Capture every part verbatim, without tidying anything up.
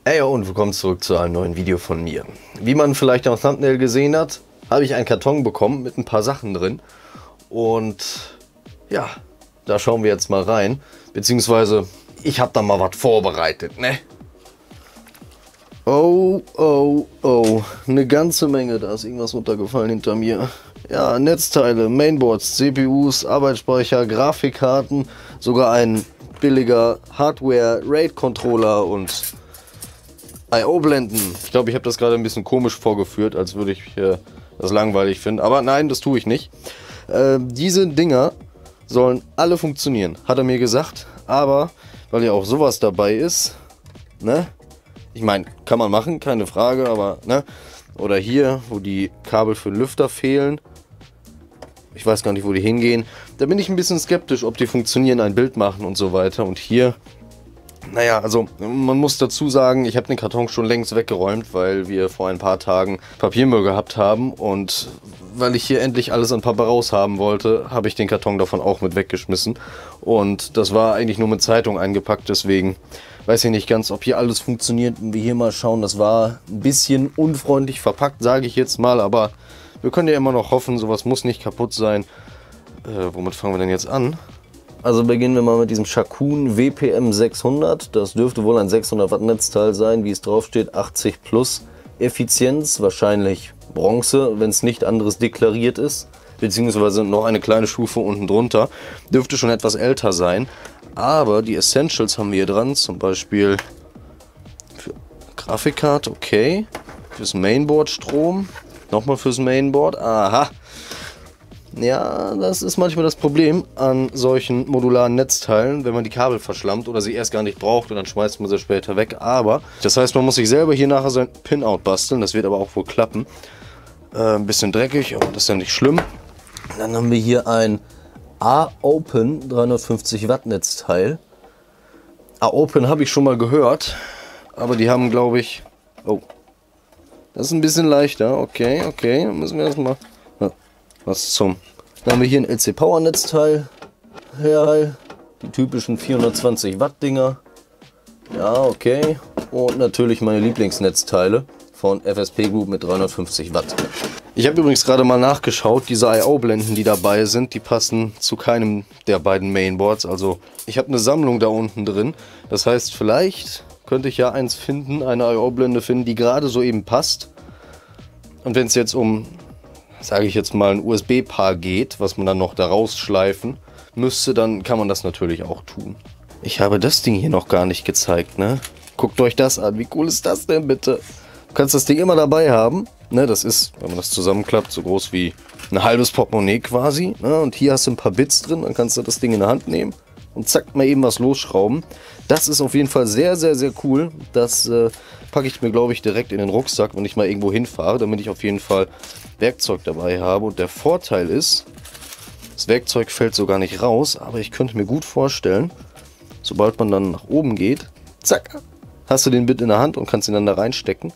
Hey und willkommen zurück zu einem neuen Video von mir. Wie man vielleicht am Thumbnail gesehen hat, habe ich einen Karton bekommen mit ein paar Sachen drin. Und ja, da schauen wir jetzt mal rein. Beziehungsweise, ich habe da mal was vorbereitet, ne? Oh, oh, oh, eine ganze Menge. Da ist irgendwas runtergefallen hinter mir. Ja, Netzteile, Mainboards, C P Us, Arbeitsspeicher, Grafikkarten, sogar ein billiger Hardware-RAID-Controller und I O-Blenden. Ich glaube, ich habe das gerade ein bisschen komisch vorgeführt, als würde ich äh, das langweilig finden. Aber nein, das tue ich nicht. Äh, diese Dinger sollen alle funktionieren, hat er mir gesagt. Aber, weil ja auch sowas dabei ist, ne? Ich meine, kann man machen, keine Frage, aber, ne? Oder hier, wo die Kabel für den Lüfter fehlen. Ich weiß gar nicht, wo die hingehen. Da bin ich ein bisschen skeptisch, ob die funktionieren, ein Bild machen und so weiter. Und hier... Naja, also man muss dazu sagen, ich habe den Karton schon längst weggeräumt, weil wir vor ein paar Tagen Papiermüll gehabt haben. Und weil ich hier endlich alles an Pappe raus haben wollte, habe ich den Karton davon auch mit weggeschmissen. Und das war eigentlich nur mit Zeitung eingepackt, deswegen weiß ich nicht ganz, ob hier alles funktioniert. Wenn wir hier mal schauen, das war ein bisschen unfreundlich verpackt, sage ich jetzt mal. Aber wir können ja immer noch hoffen, sowas muss nicht kaputt sein. Äh, womit fangen wir denn jetzt an? Also beginnen wir mal mit diesem Shakun W P M sechshundert. Das dürfte wohl ein sechshundert Watt Netzteil sein, wie es drauf steht, achtzig plus Effizienz, wahrscheinlich Bronze, wenn es nicht anderes deklariert ist, beziehungsweise noch eine kleine Stufe unten drunter. Dürfte schon etwas älter sein, aber die Essentials haben wir hier dran, zum Beispiel für Grafikkarte, okay, fürs Mainboard Strom, nochmal fürs Mainboard, aha. Ja, das ist manchmal das Problem an solchen modularen Netzteilen, wenn man die Kabel verschlammt oder sie erst gar nicht braucht und dann schmeißt man sie später weg. Aber, das heißt, man muss sich selber hier nachher sein Pinout basteln, das wird aber auch wohl klappen. Äh, ein bisschen dreckig, aber das ist ja nicht schlimm. Dann haben wir hier ein A-Open dreihundertfünfzig Watt Netzteil. A-Open habe ich schon mal gehört, aber die haben, glaube ich... Oh, das ist ein bisschen leichter. Okay, okay, dann müssen wir das mal... Was zum... Dann haben wir hier ein L C Power Netzteil. Ja, die typischen vierhundertzwanzig Watt Dinger. Ja, okay. Und natürlich meine Lieblingsnetzteile von F S P Group mit dreihundertfünfzig Watt. Ich habe übrigens gerade mal nachgeschaut, diese I O-Blenden, die dabei sind, die passen zu keinem der beiden Mainboards. Also ich habe eine Sammlung da unten drin. Das heißt, vielleicht könnte ich ja eins finden, eine I O-Blende finden, die gerade so eben passt. Und wenn es jetzt um... sage ich jetzt mal, ein U S B-Paar geht, was man dann noch da rausschleifen müsste, dann kann man das natürlich auch tun. Ich habe das Ding hier noch gar nicht gezeigt, ne? Guckt euch das an, wie cool ist das denn bitte? Du kannst das Ding immer dabei haben, ne? Das ist, wenn man das zusammenklappt, so groß wie ein halbes Portemonnaie quasi, ne? Und hier hast du ein paar Bits drin, dann kannst du das Ding in der Hand nehmen und zack, mal eben was losschrauben. Das ist auf jeden Fall sehr, sehr, sehr cool. Das äh, packe ich mir, glaube ich, direkt in den Rucksack, wenn ich mal irgendwo hinfahre, damit ich auf jeden Fall Werkzeug dabei habe. Und der Vorteil ist, das Werkzeug fällt so gar nicht raus, aber ich könnte mir gut vorstellen, sobald man dann nach oben geht, zack, hast du den Bit in der Hand und kannst ihn dann da reinstecken.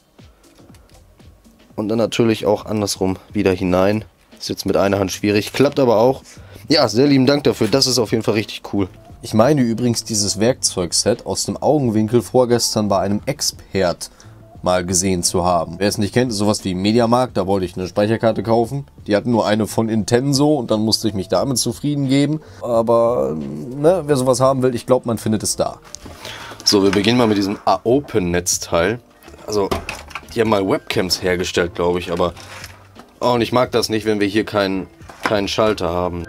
Und dann natürlich auch andersrum wieder hinein. Ist jetzt mit einer Hand schwierig, klappt aber auch. Ja, sehr lieben Dank dafür, das ist auf jeden Fall richtig cool. Ich meine übrigens dieses Werkzeugset aus dem Augenwinkel vorgestern bei einem Expert mal gesehen zu haben. Wer es nicht kennt, ist sowas wie Mediamarkt, da wollte ich eine Speicherkarte kaufen. Die hatten nur eine von Intenso und dann musste ich mich damit zufrieden geben. Aber ne, wer sowas haben will, ich glaube, man findet es da. So, wir beginnen mal mit diesem A-Open-Netzteil. Also, die haben mal Webcams hergestellt, glaube ich, aber... Oh, und ich mag das nicht, wenn wir hier keinen, keinen Schalter haben.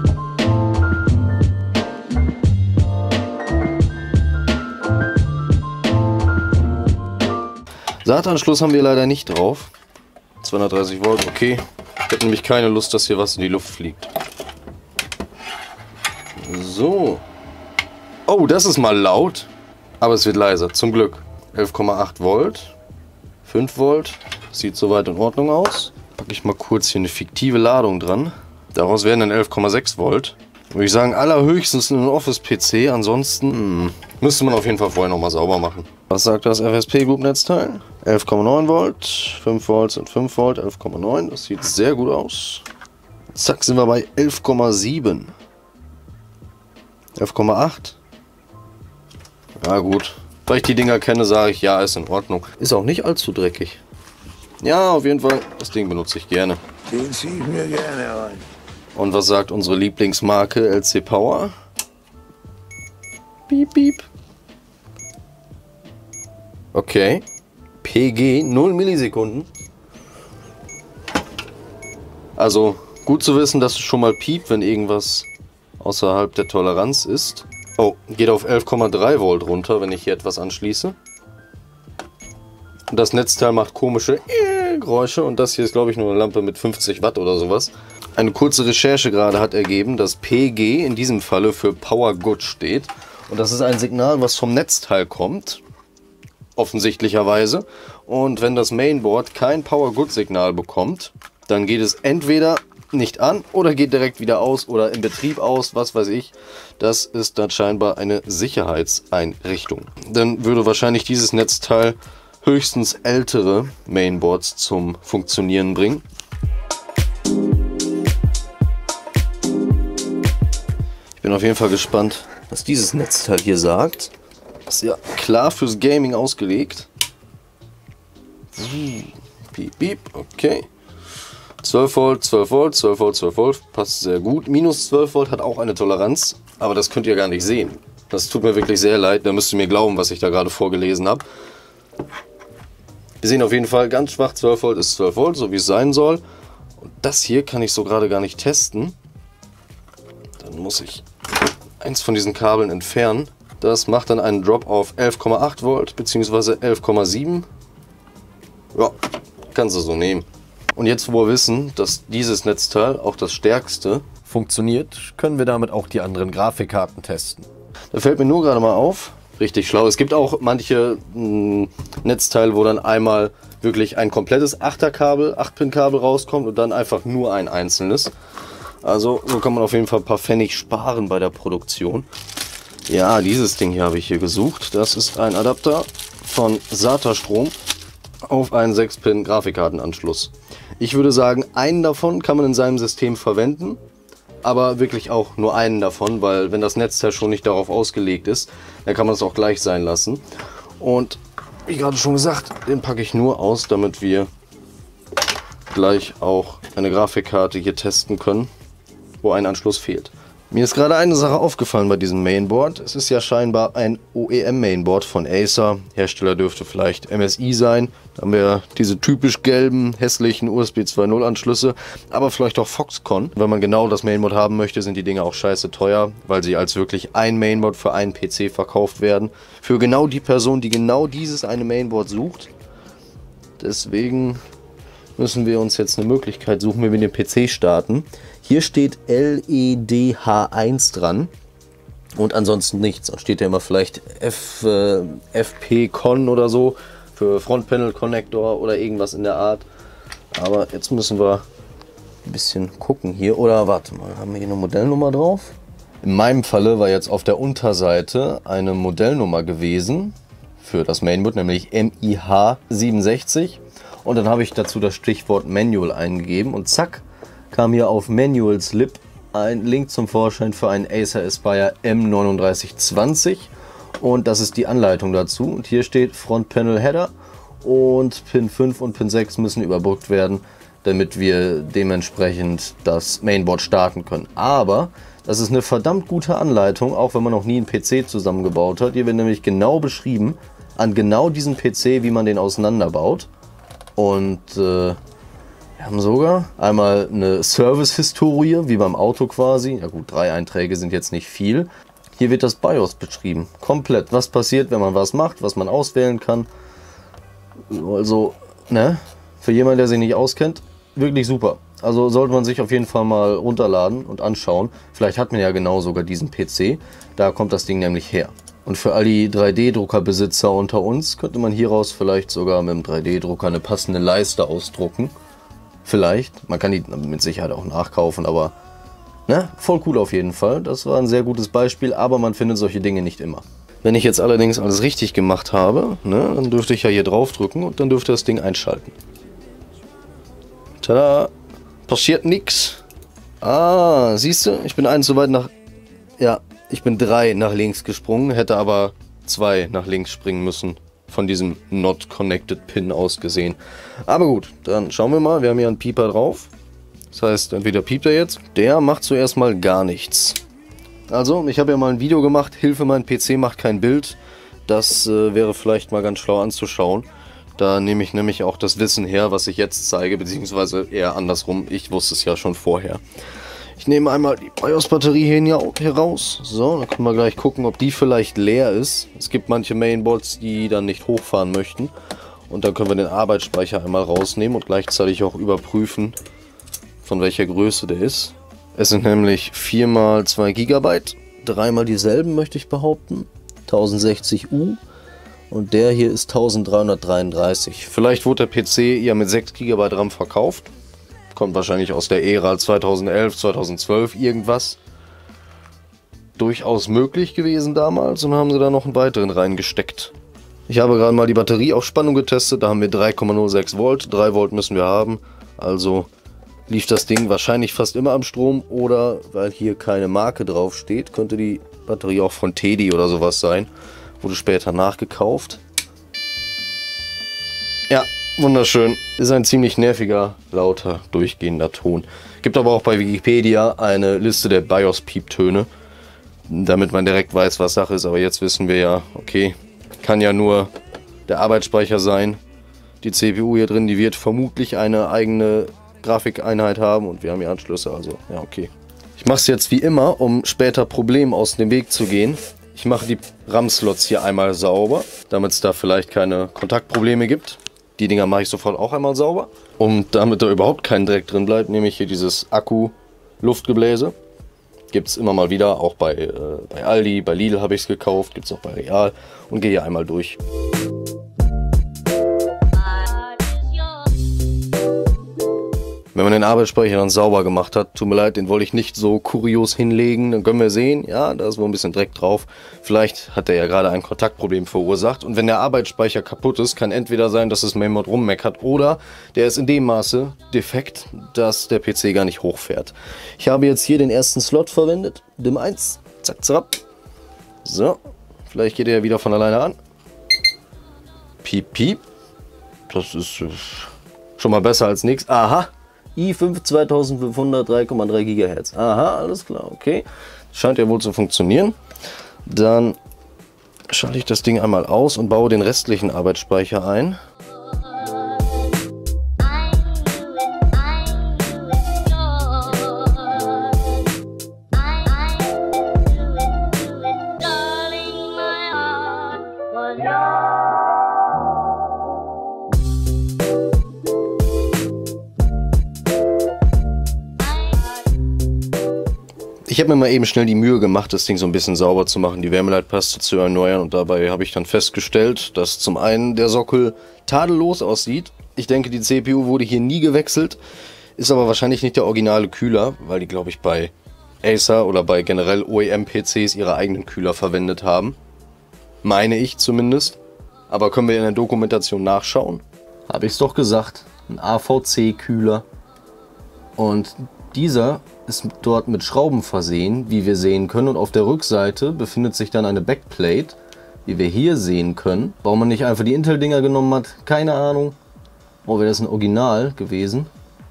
Saatanschluss haben wir leider nicht drauf. zweihundertdreißig Volt, okay. Ich habe nämlich keine Lust, dass hier was in die Luft fliegt. So. Oh, das ist mal laut. Aber es wird leiser, zum Glück. elf Komma acht Volt. fünf Volt. Sieht soweit in Ordnung aus. Packe ich mal kurz hier eine fiktive Ladung dran. Daraus werden dann elf Komma sechs Volt. Würde ich sagen, allerhöchstens ein Office-P C. Ansonsten hm, müsste man auf jeden Fall vorher nochmal sauber machen. Was sagt das F S P Group Netzteil? elf Komma neun Volt, fünf Volt und fünf Volt, elf Komma neun. Das sieht sehr gut aus. Zack, sind wir bei elf Komma sieben. elf Komma acht. Ja gut, Weil ich die Dinger kenne, sage ich, ja, ist in Ordnung. Ist auch nicht allzu dreckig. Ja, auf jeden Fall, das Ding benutze ich gerne. Den ziehe ich mir gerne rein. Und was sagt unsere Lieblingsmarke L C Power? Piep, piep. Okay. P G, null Millisekunden. Also gut zu wissen, dass es schon mal piept, wenn irgendwas außerhalb der Toleranz ist. Oh, geht auf elf Komma drei Volt runter, wenn ich hier etwas anschließe. Und das Netzteil macht komische Geräusche und das hier ist, glaube ich, nur eine Lampe mit fünfzig Watt oder sowas. Eine kurze Recherche gerade hat ergeben, dass P G in diesem Falle für Power Good steht. Und das ist ein Signal, was vom Netzteil kommt, offensichtlicherweise. Und wenn das Mainboard kein Power Good Signal bekommt, dann geht es entweder nicht an oder geht direkt wieder aus oder im Betrieb aus, was weiß ich. Das ist dann scheinbar eine Sicherheitseinrichtung. Dann würde wahrscheinlich dieses Netzteil höchstens ältere Mainboards zum Funktionieren bringen. Ich bin auf jeden Fall gespannt, was dieses Netzteil hier sagt. Ist ja klar fürs Gaming ausgelegt. Piep, piep, okay. zwölf Volt, zwölf Volt, zwölf Volt, zwölf Volt, passt sehr gut. Minus zwölf Volt hat auch eine Toleranz, aber das könnt ihr gar nicht sehen. Das tut mir wirklich sehr leid, da müsst ihr mir glauben, was ich da gerade vorgelesen habe. Wir sehen auf jeden Fall ganz schwach, zwölf Volt ist zwölf Volt, so wie es sein soll. Und das hier kann ich so gerade gar nicht testen. Dann muss ich eins von diesen Kabeln entfernen. Das macht dann einen Drop auf elf Komma acht Volt bzw. elf Komma sieben. Ja, kannst du so nehmen. Und jetzt, wo wir wissen, dass dieses Netzteil auch das stärkste funktioniert, können wir damit auch die anderen Grafikkarten testen. Da fällt mir nur gerade mal auf, richtig schlau, es gibt auch manche mh, Netzteile, wo dann einmal wirklich ein komplettes Achterkabel, acht Pin Kabel rauskommt und dann einfach nur ein einzelnes. Also so kann man auf jeden Fall ein paar Pfennig sparen bei der Produktion. Ja, dieses Ding hier habe ich hier gesucht. Das ist ein Adapter von SATA Strom auf einen sechs Pin Grafikkartenanschluss. Ich würde sagen, einen davon kann man in seinem System verwenden, aber wirklich auch nur einen davon, weil wenn das Netzteil schon nicht darauf ausgelegt ist, dann kann man es auch gleich sein lassen. Und wie gerade schon gesagt, den packe ich nur aus, damit wir gleich auch eine Grafikkarte hier testen können, wo ein Anschluss fehlt. Mir ist gerade eine Sache aufgefallen bei diesem Mainboard. Es ist ja scheinbar ein O E M-Mainboard von Acer. Hersteller dürfte vielleicht M S I sein. Da haben wir diese typisch gelben, hässlichen U S B zwei Punkt null Anschlüsse. Aber vielleicht auch Foxconn. Wenn man genau das Mainboard haben möchte, sind die Dinge auch scheiße teuer, weil sie als wirklich ein Mainboard für einen P C verkauft werden. Für genau die Person, die genau dieses eine Mainboard sucht. Deswegen müssen wir uns jetzt eine Möglichkeit suchen, wie wir den P C starten. Hier steht L E D H eins dran und ansonsten nichts. Da steht ja immer vielleicht F, äh, F P Con oder so für Frontpanel Connector oder irgendwas in der Art. Aber jetzt müssen wir ein bisschen gucken hier. Oder warte mal, haben wir hier eine Modellnummer drauf? In meinem Falle war jetzt auf der Unterseite eine Modellnummer gewesen für das Mainboard, nämlich M I H siebenundsechzig. Und dann habe ich dazu das Stichwort Manual eingegeben und zack, kam hier auf Manual Slip ein Link zum Vorschein für einen Acer Aspire M neununddreißig zwanzig. Und das ist die Anleitung dazu. Und hier steht Front Panel Header und Pin fünf und Pin sechs müssen überbrückt werden, damit wir dementsprechend das Mainboard starten können. Aber das ist eine verdammt gute Anleitung, auch wenn man noch nie einen P C zusammengebaut hat. Hier wird nämlich genau beschrieben, an genau diesem P C, wie man den auseinanderbaut. Und äh, wir haben sogar einmal eine Service-Historie, wie beim Auto quasi. Ja gut, drei Einträge sind jetzt nicht viel. Hier wird das BIOS beschrieben, komplett. Was passiert, wenn man was macht, was man auswählen kann. Also, ne, für jemanden, der sich nicht auskennt, wirklich super. Also sollte man sich auf jeden Fall mal runterladen und anschauen. Vielleicht hat man ja genau sogar diesen P C. Da kommt das Ding nämlich her. Und für all die drei D-Drucker-Besitzer unter uns könnte man hieraus vielleicht sogar mit dem drei D-Drucker eine passende Leiste ausdrucken. Vielleicht. Man kann die mit Sicherheit auch nachkaufen, aber ne, voll cool auf jeden Fall. Das war ein sehr gutes Beispiel, aber man findet solche Dinge nicht immer. Wenn ich jetzt allerdings alles richtig gemacht habe, ne, dann dürfte ich ja hier drauf drücken und dann dürfte das Ding einschalten. Tada! Passiert nichts. Ah, siehst du, ich bin einen zu weit nach... Ja, ich bin drei nach links gesprungen, hätte aber zwei nach links springen müssen. Von diesem Not Connected Pin aus gesehen. Aber gut, dann schauen wir mal. Wir haben hier einen Pieper drauf. Das heißt, entweder piept er jetzt. Der macht zuerst mal gar nichts. Also, ich habe ja mal ein Video gemacht. Hilfe, mein P C macht kein Bild. Das äh, wäre vielleicht mal ganz schlau anzuschauen. Da nehme ich nämlich auch das Wissen her, was ich jetzt zeige. Beziehungsweise eher andersrum. Ich wusste es ja schon vorher. Ich nehme einmal die BIOS-Batterie hier, hier raus. So, dann können wir gleich gucken, ob die vielleicht leer ist. Es gibt manche Mainboards, die dann nicht hochfahren möchten. Und dann können wir den Arbeitsspeicher einmal rausnehmen und gleichzeitig auch überprüfen, von welcher Größe der ist. Es sind nämlich vier mal zwei Gigabyte. Dreimal dieselben, möchte ich behaupten. tausendsechzig U. Und der hier ist dreizehnhundertdreiunddreißig. Vielleicht wurde der P C ja mit sechs Gigabyte RAM verkauft. Kommt wahrscheinlich aus der Ära zweitausendelf, zweitausendzwölf, irgendwas. Durchaus möglich gewesen damals und haben sie da noch einen weiteren reingesteckt. Ich habe gerade mal die Batterie auf Spannung getestet, da haben wir drei Komma null sechs Volt, drei Volt müssen wir haben. Also lief das Ding wahrscheinlich fast immer am Strom oder, weil hier keine Marke drauf steht, könnte die Batterie auch von Teddy oder sowas sein. Wurde später nachgekauft. Ja. Wunderschön. Ist ein ziemlich nerviger, lauter, durchgehender Ton. Gibt aber auch bei Wikipedia eine Liste der BIOS-Pieptöne, damit man direkt weiß, was Sache ist. Aber jetzt wissen wir ja, okay, kann ja nur der Arbeitsspeicher sein. Die C P U hier drin, die wird vermutlich eine eigene Grafikeinheit haben und wir haben hier Anschlüsse, also ja, okay. Ich mache es jetzt wie immer, um später Problemen aus dem Weg zu gehen. Ich mache die RAM-Slots hier einmal sauber, damit es da vielleicht keine Kontaktprobleme gibt. Die Dinger mache ich sofort auch einmal sauber. Und damit da überhaupt kein Dreck drin bleibt, nehme ich hier dieses Akku-Luftgebläse. Gibt es immer mal wieder, auch bei, äh, bei Aldi, bei Lidl habe ich es gekauft, gibt es auch bei Real. Und gehe hier einmal durch. Wenn man den Arbeitsspeicher dann sauber gemacht hat, tut mir leid, den wollte ich nicht so kurios hinlegen, dann können wir sehen, ja, da ist wohl ein bisschen Dreck drauf. Vielleicht hat der ja gerade ein Kontaktproblem verursacht. Und wenn der Arbeitsspeicher kaputt ist, kann entweder sein, dass das Mainboard rummeckert oder der ist in dem Maße defekt, dass der P C gar nicht hochfährt. Ich habe jetzt hier den ersten Slot verwendet, D I M eins, zack, zack. So, vielleicht geht er ja wieder von alleine an. Piep, piep. Das ist äh, schon mal besser als nichts. Aha. i fünf zweitausendfünfhundert, drei Komma drei Gigahertz. Aha, alles klar, okay. Scheint ja wohl zu funktionieren. Dann schalte ich das Ding einmal aus und baue den restlichen Arbeitsspeicher ein. Ich habe mir mal eben schnell die Mühe gemacht, das Ding so ein bisschen sauber zu machen, die Wärmeleitpaste zu erneuern und dabei habe ich dann festgestellt, dass zum einen der Sockel tadellos aussieht. Ich denke, die C P U wurde hier nie gewechselt, ist aber wahrscheinlich nicht der originale Kühler, weil die, glaube ich, bei Acer oder bei generell O E M-P Cs ihre eigenen Kühler verwendet haben. Meine ich zumindest. Aber können wir in der Dokumentation nachschauen? Habe ich es doch gesagt, ein A V C-Kühler. Und dieser ist dort mit Schrauben versehen, wie wir sehen können. Und auf der Rückseite befindet sich dann eine Backplate, wie wir hier sehen können. Warum man nicht einfach die Intel-Dinger genommen hat, keine Ahnung. Oh, wäre das ein Original gewesen,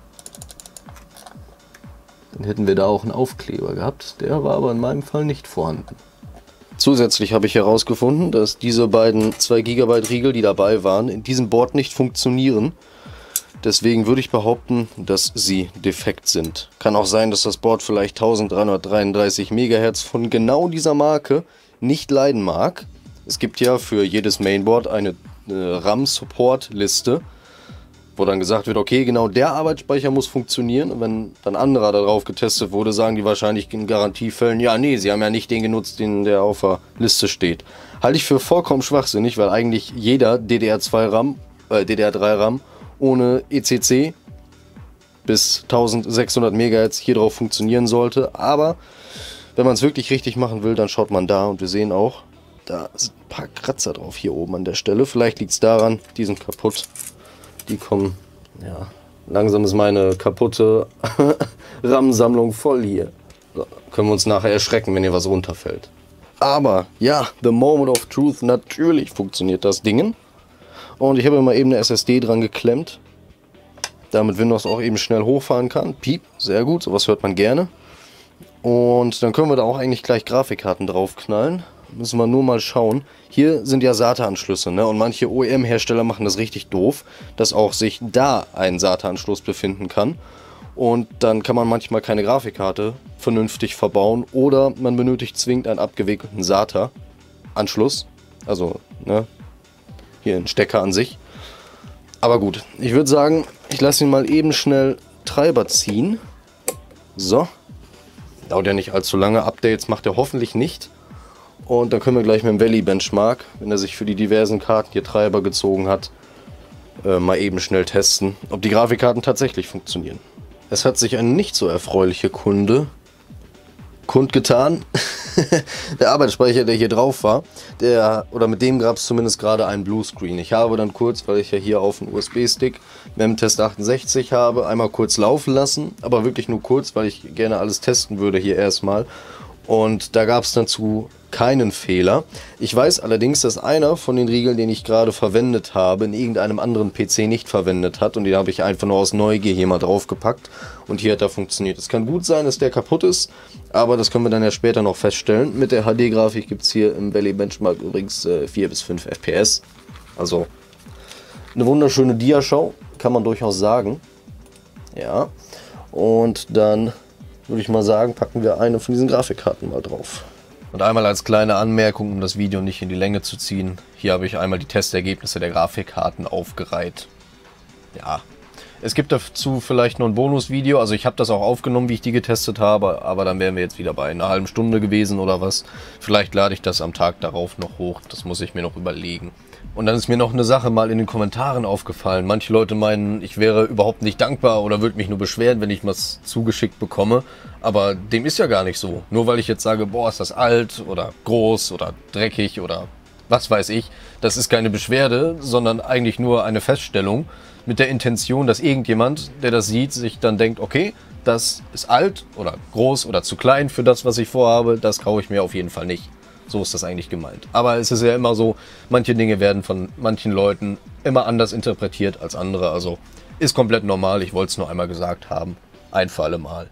dann hätten wir da auch einen Aufkleber gehabt. Der war aber in meinem Fall nicht vorhanden. Zusätzlich habe ich herausgefunden, dass diese beiden zwei Gigabyte Riegel, die dabei waren, in diesem Board nicht funktionieren. Deswegen würde ich behaupten, dass sie defekt sind. Kann auch sein, dass das Board vielleicht eintausenddreihundertdreiunddreißig Megahertz von genau dieser Marke nicht leiden mag. Es gibt ja für jedes Mainboard eine äh, RAM-Support-Liste, wo dann gesagt wird, okay, genau der Arbeitsspeicher muss funktionieren. Und wenn dann anderer darauf getestet wurde, sagen die wahrscheinlich in Garantiefällen, ja nee, sie haben ja nicht den genutzt, den der auf der Liste steht. Halte ich für vollkommen schwachsinnig, weil eigentlich jeder D D R zwei RAM, äh, D D R drei RAM ohne E C C bis eintausendsechshundert Megahertz hier drauf funktionieren sollte. Aber wenn man es wirklich richtig machen will, dann schaut man da und wir sehen auch, da sind ein paar Kratzer drauf hier oben an der Stelle. Vielleicht liegt es daran, die sind kaputt. Die kommen, ja, langsam ist meine kaputte RAM-Sammlung voll hier. So, können wir uns nachher erschrecken, wenn hier was runterfällt. Aber ja, the moment of truth, natürlich funktioniert das Ding. Und ich habe mal eben eine S S D dran geklemmt, damit Windows auch eben schnell hochfahren kann. Piep, sehr gut, sowas hört man gerne. Und dann können wir da auch eigentlich gleich Grafikkarten draufknallen. Müssen wir nur mal schauen. Hier sind ja SATA-Anschlüsse, ne? Und manche O E M-Hersteller machen das richtig doof, dass auch sich da ein SATA-Anschluss befinden kann. Und dann kann man manchmal keine Grafikkarte vernünftig verbauen oder man benötigt zwingend einen abgewickelten SATA-Anschluss. Also, ne? Hier ein Stecker an sich. Aber gut, ich würde sagen, ich lasse ihn mal eben schnell Treiber ziehen. So. Dauert ja nicht allzu lange. Updates macht er hoffentlich nicht. Und dann können wir gleich mit dem Valley Benchmark, wenn er sich für die diversen Karten hier Treiber gezogen hat, äh, mal eben schnell testen, ob die Grafikkarten tatsächlich funktionieren. Es hat sich eine nicht so erfreuliche Kunde kundgetan. Der Arbeitsspeicher, der hier drauf war, der, oder mit dem gab es zumindest gerade einen Bluescreen. Ich habe dann kurz, weil ich ja hier auf dem U S B-Stick Memtest achtundsechzig habe, einmal kurz laufen lassen, aber wirklich nur kurz, weil ich gerne alles testen würde hier erstmal. Und da gab es dazu keinen Fehler. Ich weiß allerdings, dass einer von den Riegeln, den ich gerade verwendet habe, in irgendeinem anderen P C nicht verwendet hat. Und den habe ich einfach nur aus Neugier hier mal draufgepackt. Und hier hat er funktioniert. Es kann gut sein, dass der kaputt ist, aber das können wir dann ja später noch feststellen. Mit der H D-Grafik gibt es hier im Valley Benchmark übrigens äh, vier bis fünf F P S. Also eine wunderschöne Diaschau, kann man durchaus sagen. Ja, und dann würde ich mal sagen, packen wir eine von diesen Grafikkarten mal drauf. Und einmal als kleine Anmerkung, um das Video nicht in die Länge zu ziehen. Hier habe ich einmal die Testergebnisse der Grafikkarten aufgereiht. Ja, es gibt dazu vielleicht noch ein Bonusvideo. Also ich habe das auch aufgenommen, wie ich die getestet habe. Aber dann wären wir jetzt wieder bei einer halben Stunde gewesen oder was. Vielleicht lade ich das am Tag darauf noch hoch. Das muss ich mir noch überlegen. Und dann ist mir noch eine Sache mal in den Kommentaren aufgefallen. Manche Leute meinen, ich wäre überhaupt nicht dankbar oder würde mich nur beschweren, wenn ich was zugeschickt bekomme. Aber dem ist ja gar nicht so. Nur weil ich jetzt sage, boah, ist das alt oder groß oder dreckig oder was weiß ich. Das ist keine Beschwerde, sondern eigentlich nur eine Feststellung mit der Intention, dass irgendjemand, der das sieht, sich dann denkt, okay, das ist alt oder groß oder zu klein für das, was ich vorhabe. Das traue ich mir auf jeden Fall nicht. So ist das eigentlich gemeint. Aber es ist ja immer so, manche Dinge werden von manchen Leuten immer anders interpretiert als andere. Also ist komplett normal. Ich wollte es nur einmal gesagt haben. Ein für alle Mal.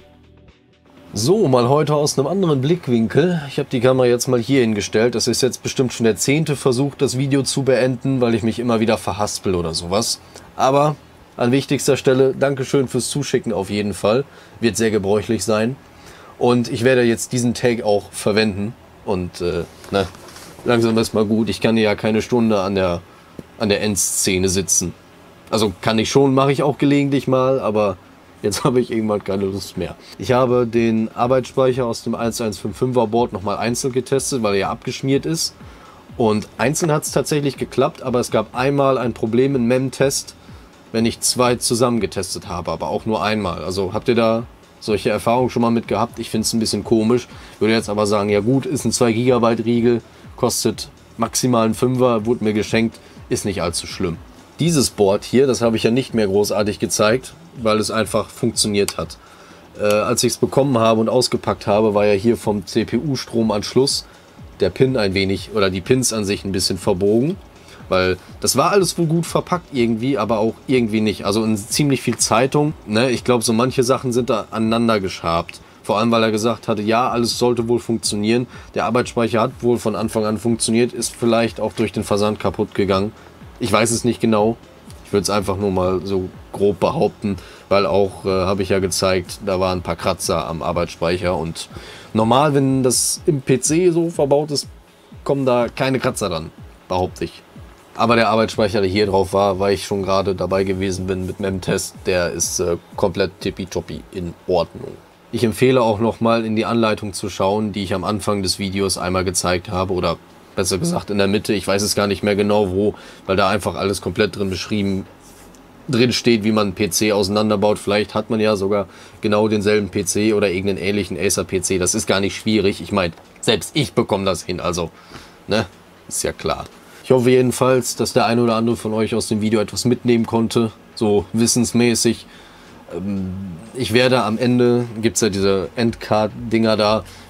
So, mal heute aus einem anderen Blickwinkel. Ich habe die Kamera jetzt mal hier hingestellt. Das ist jetzt bestimmt schon der zehnte Versuch, das Video zu beenden, weil ich mich immer wieder verhaspel oder sowas. Aber an wichtigster Stelle, Dankeschön fürs Zuschicken auf jeden Fall. Wird sehr gebräuchlich sein. Und ich werde jetzt diesen Take auch verwenden. Und äh, ne, langsam ist mal gut. Ich kann ja keine Stunde an der, an der Endszene sitzen. Also kann ich schon, mache ich auch gelegentlich mal, aber jetzt habe ich irgendwann keine Lust mehr. Ich habe den Arbeitsspeicher aus dem eins eins fünf fünfer Board nochmal einzeln getestet, weil er ja abgeschmiert ist. Und einzeln hat es tatsächlich geklappt, aber es gab einmal ein Problem im Mem-Test, wenn ich zwei zusammen getestet habe, aber auch nur einmal. Also habt ihr da solche Erfahrungen schon mal mit gehabt? Ich finde es ein bisschen komisch. Würde jetzt aber sagen, ja gut, ist ein zwei Gigabyte Riegel, kostet maximal einen Fünfer, wurde mir geschenkt, ist nicht allzu schlimm. Dieses Board hier, das habe ich ja nicht mehr großartig gezeigt, weil es einfach funktioniert hat. Äh, als ich es bekommen habe und ausgepackt habe, war ja hier vom C P U-Stromanschluss der Pin ein wenig, oder die Pins an sich ein bisschen verbogen. Weil das war alles wohl gut verpackt irgendwie, aber auch irgendwie nicht. Also in ziemlich viel Zeitung. Ne? Ich glaube, so manche Sachen sind da aneinander geschabt. Vor allem, weil er gesagt hatte, ja, alles sollte wohl funktionieren. Der Arbeitsspeicher hat wohl von Anfang an funktioniert, ist vielleicht auch durch den Versand kaputt gegangen. Ich weiß es nicht genau. Ich würde es einfach nur mal so grob behaupten, weil auch, äh, habe ich ja gezeigt, da waren ein paar Kratzer am Arbeitsspeicher. Und normal, wenn das im P C so verbaut ist, kommen da keine Kratzer dran, behaupte ich. Aber der Arbeitsspeicher, der hier drauf war, weil ich schon gerade dabei gewesen bin mit Mem-Test, der ist äh, komplett tippitoppi in Ordnung. Ich empfehle auch nochmal in die Anleitung zu schauen, die ich am Anfang des Videos einmal gezeigt habe, oder besser gesagt in der Mitte, ich weiß es gar nicht mehr genau wo, weil da einfach alles komplett drin beschrieben drin steht, wie man einen P C auseinanderbaut. Vielleicht hat man ja sogar genau denselben P C oder irgendeinen ähnlichen Acer-P C. Das ist gar nicht schwierig. Ich meine, selbst ich bekomme das hin, also, ne, ist ja klar. Ich hoffe jedenfalls, dass der eine oder andere von euch aus dem Video etwas mitnehmen konnte, so wissensmäßig. Ich werde am Ende, gibt es ja diese Endcard-Dinger da,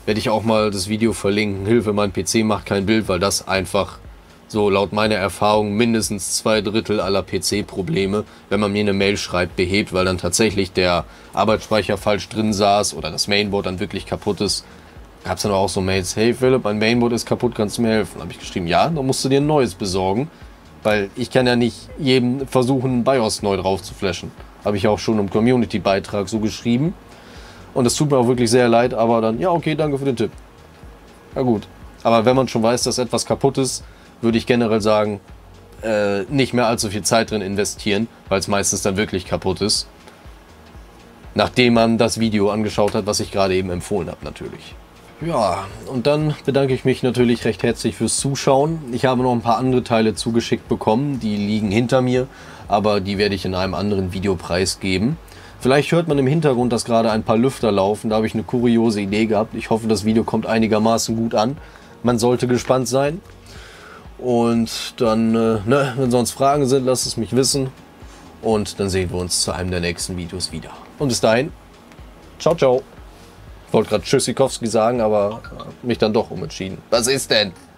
werde ich auch mal das Video verlinken. Hilfe, mein P C macht kein Bild, weil das einfach so laut meiner Erfahrung mindestens zwei Drittel aller P C-Probleme, wenn man mir eine Mail schreibt, behebt, weil dann tatsächlich der Arbeitsspeicher falsch drin saß oder das Mainboard dann wirklich kaputt ist. Gab es dann auch so Mails, hey Philipp, mein Mainboard ist kaputt, kannst du mir helfen? Habe ich geschrieben, ja, dann musst du dir ein neues besorgen, weil ich kann ja nicht jedem versuchen, BIOS neu drauf zu flashen. Habe ich auch schon im Community-Beitrag so geschrieben. Und es tut mir auch wirklich sehr leid, aber dann, ja okay, danke für den Tipp. Ja gut, aber wenn man schon weiß, dass etwas kaputt ist, würde ich generell sagen, äh, nicht mehr allzu viel Zeit drin investieren, weil es meistens dann wirklich kaputt ist. Nachdem man das Video angeschaut hat, was ich gerade eben empfohlen habe natürlich. Ja, und dann bedanke ich mich natürlich recht herzlich fürs Zuschauen. Ich habe noch ein paar andere Teile zugeschickt bekommen, die liegen hinter mir, aber die werde ich in einem anderen Video preisgeben. Vielleicht hört man im Hintergrund, dass gerade ein paar Lüfter laufen, da habe ich eine kuriose Idee gehabt. Ich hoffe, das Video kommt einigermaßen gut an. Man sollte gespannt sein. Und dann, äh, ne, wenn sonst Fragen sind, lasst es mich wissen. Und dann sehen wir uns zu einem der nächsten Videos wieder. Und bis dahin, ciao, ciao. Ich wollte gerade Tschüssikowski sagen, aber mich dann doch umentschieden. Was ist denn?